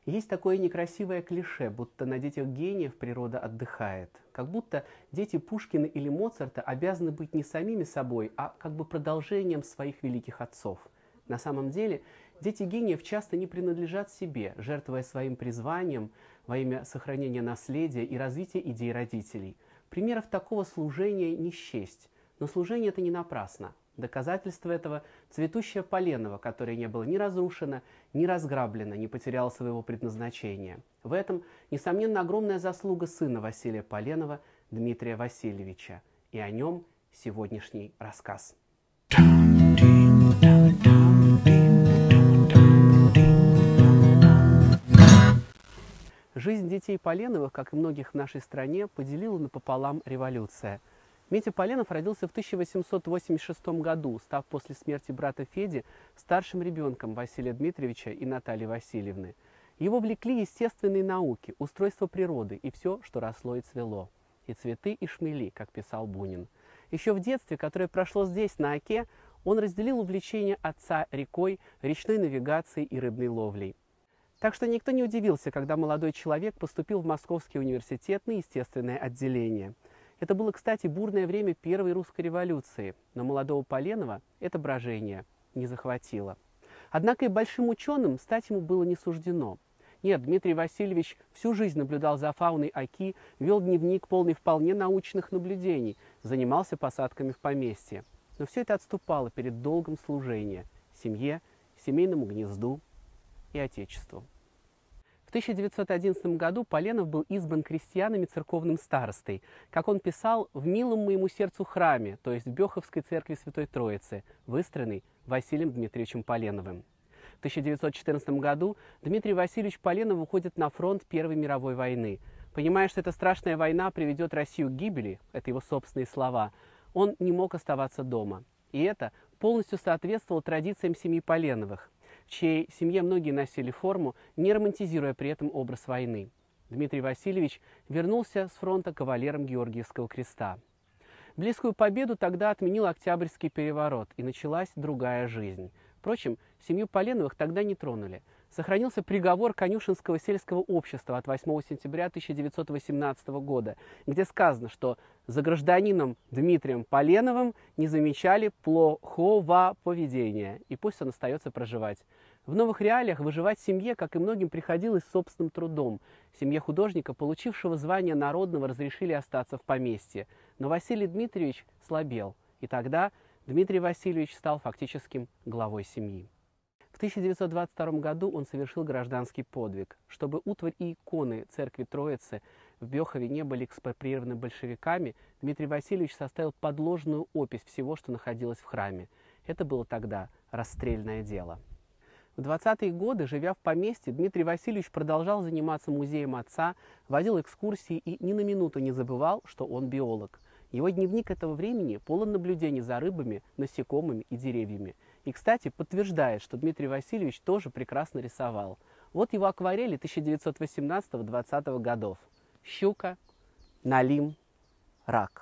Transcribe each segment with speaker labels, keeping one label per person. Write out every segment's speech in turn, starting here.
Speaker 1: Есть такое некрасивое клише, будто на детях гениев природа отдыхает. Как будто дети Пушкина или Моцарта обязаны быть не самими собой, а как бы продолжением своих великих отцов. На самом деле, дети гениев часто не принадлежат себе, жертвуя своим призванием во имя сохранения наследия и развития идей родителей. Примеров такого служения не счесть, но служение это не напрасно. Доказательство этого – цветущая Поленова, которая не была ни разрушена, ни разграблена, не потеряла своего предназначения. В этом, несомненно, огромная заслуга сына Василия Поленова, Дмитрия Васильевича. И о нем сегодняшний рассказ. Жизнь детей Поленовых, как и многих в нашей стране, поделила напополам революция. Митя Поленов родился в 1886 году, став после смерти брата Феди старшим ребенком Василия Дмитриевича и Натальи Васильевны. Его влекли естественные науки, устройство природы и все, что росло и цвело. И цветы, и шмели, как писал Бунин. Еще в детстве, которое прошло здесь, на Оке, он разделил увлечение отца рекой, речной навигацией и рыбной ловлей. Так что никто не удивился, когда молодой человек поступил в Московский университет на естественное отделение. Это было, кстати, бурное время Первой русской революции, но молодого Поленова это брожение не захватило. Однако и большим ученым стать ему было не суждено. Нет, Дмитрий Васильевич всю жизнь наблюдал за фауной Оки, вел дневник, полный вполне научных наблюдений, занимался посадками в поместье. Но все это отступало перед долгом служения семье, семейному гнезду и отечеству. В 1911 году Поленов был избран крестьянами церковным старостой, как он писал, в милом моему сердцу храме, то есть в Беховской церкви Святой Троицы, выстроенной Василием Дмитриевичем Поленовым. В 1914 году Дмитрий Васильевич Поленов уходит на фронт Первой мировой войны. Понимая, что эта страшная война приведет Россию к гибели, это его собственные слова, он не мог оставаться дома. И это полностью соответствовало традициям семьи Поленовых, в чьей семье многие носили форму, не романтизируя при этом образ войны. Дмитрий Васильевич вернулся с фронта кавалером Георгиевского креста. Близкую победу тогда отменил Октябрьский переворот, и началась другая жизнь. Впрочем, семью Поленовых тогда не тронули. Сохранился приговор Конюшенского сельского общества от 8 сентября 1918 года, где сказано, что за гражданином Дмитрием Поленовым не замечали плохого поведения, и пусть он остается проживать. В новых реалиях выживать семье, как и многим, приходилось собственным трудом. Семье художника, получившего звание народного, разрешили остаться в поместье. Но Василий Дмитриевич слабел, и тогда Дмитрий Васильевич стал фактическим главой семьи. В 1922 году он совершил гражданский подвиг. Чтобы утварь и иконы церкви Троицы в Бехове не были экспроприированы большевиками, Дмитрий Васильевич составил подложную опись всего, что находилось в храме. Это было тогда расстрельное дело. В 20-е годы, живя в поместье, Дмитрий Васильевич продолжал заниматься музеем отца, водил экскурсии и ни на минуту не забывал, что он биолог. Его дневник этого времени полон наблюдений за рыбами, насекомыми и деревьями. И, кстати, подтверждает, что Дмитрий Васильевич тоже прекрасно рисовал. Вот его акварели 1918-20 годов. Щука, налим, рак.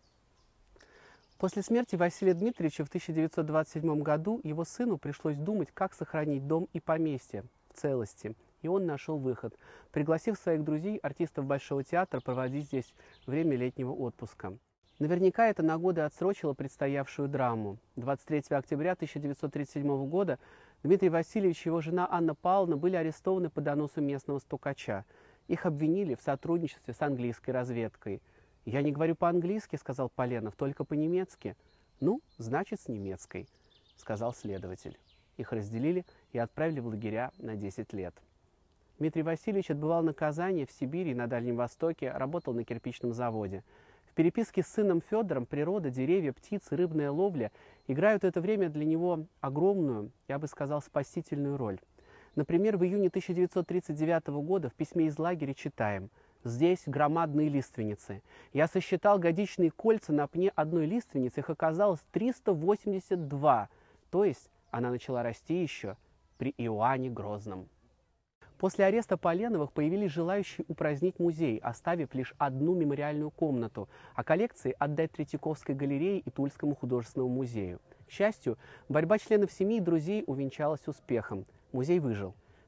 Speaker 1: После смерти Василия Дмитриевича в 1927 году его сыну пришлось думать, как сохранить дом и поместье в целости. И он нашел выход, пригласив своих друзей, артистов Большого театра, проводить здесь время летнего отпуска. Наверняка это на годы отсрочило предстоявшую драму. 23 октября 1937 года Дмитрий Васильевич и его жена Анна Павловна были арестованы по доносу местного стукача. Их обвинили в сотрудничестве с английской разведкой. «Я не говорю по-английски», — сказал Поленов, — «только по-немецки». «Ну, значит, с немецкой», — сказал следователь. Их разделили и отправили в лагеря на 10 лет. Дмитрий Васильевич отбывал наказание в Сибири и на Дальнем Востоке, работал на кирпичном заводе. В переписке с сыном Федором природа, деревья, птицы, рыбная ловля играют в это время для него огромную, я бы сказал, спасительную роль. Например, в июне 1939 года в письме из лагеря читаем: «Здесь громадные лиственницы. Я сосчитал годичные кольца на пне одной лиственницы, их оказалось 382, то есть она начала расти еще при Иоанне Грозном». После ареста Поленовых появились желающие упразднить музей, оставив лишь одну мемориальную комнату, а коллекции отдать Третьяковской галерее и Тульскому художественному музею. К счастью, борьба членов семьи и друзей увенчалась успехом. Музей выжил.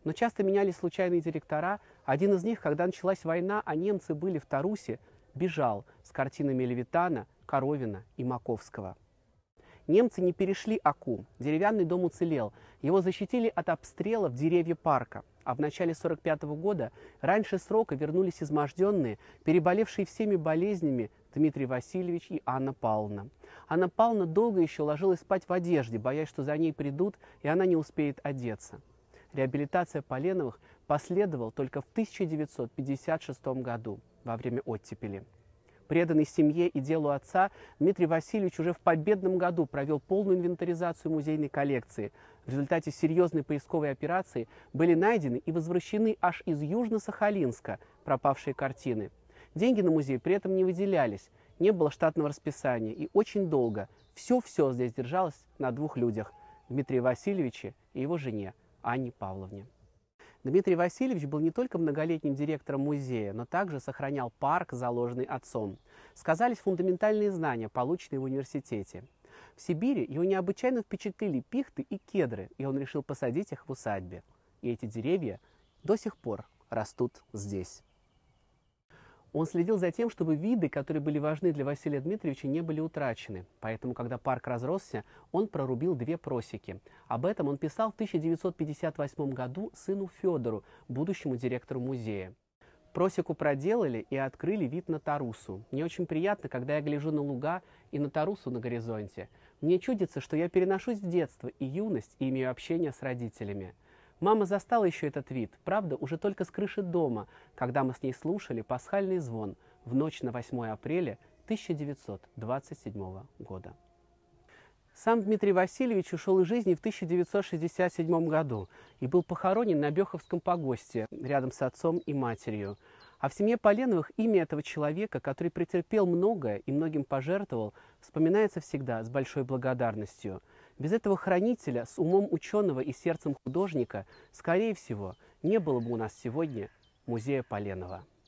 Speaker 1: Но часто менялись случайные директора. Один из них, когда началась война, а немцы были в Тарусе, бежал с картинами Левитана, Коровина и Маковского. Немцы не перешли Оку, деревянный дом уцелел. Его защитили от обстрелов деревья парка. А в начале 1945 года раньше срока вернулись изможденные, переболевшие всеми болезнями Дмитрий Васильевич и Анна Павловна. Анна Павловна долго еще ложилась спать в одежде, боясь, что за ней придут, и она не успеет одеться. Реабилитация Поленовых последовала только в 1956 году, во время оттепели. Преданный семье и делу отца, Дмитрий Васильевич уже в победном году провел полную инвентаризацию музейной коллекции. В результате серьезной поисковой операции были найдены и возвращены аж из Южно-Сахалинска пропавшие картины. Деньги на музей при этом не выделялись, не было штатного расписания, и очень долго все здесь держалось на двух людях – Дмитрии Васильевиче и его жене Анне Павловне. Дмитрий Васильевич был не только многолетним директором музея, но также сохранял парк, заложенный отцом. Сказались фундаментальные знания, полученные в университете. В Сибири его необычайно впечатлили пихты и кедры, и он решил посадить их в усадьбе. И эти деревья до сих пор растут здесь. Он следил за тем, чтобы виды, которые были важны для Василия Дмитриевича, не были утрачены. Поэтому, когда парк разросся, он прорубил 2 просеки. Об этом он писал в 1958 году сыну Федору, будущему директору музея. Просеку проделали и открыли вид на Тарусу. Мне очень приятно, когда я гляжу на луга и на Тарусу на горизонте. Мне чудится, что я переношусь в детство и юность и имею общение с родителями. Мама застала еще этот вид, правда, уже только с крыши дома, когда мы с ней слушали пасхальный звон в ночь на 8 апреля 1927 года. Сам Дмитрий Васильевич ушел из жизни в 1967 году и был похоронен на Беховском погосте рядом с отцом и матерью. А в семье Поленовых имя этого человека, который претерпел многое и многим пожертвовал, вспоминается всегда с большой благодарностью. Без этого хранителя с умом ученого и сердцем художника, скорее всего, не было бы у нас сегодня музея Поленова.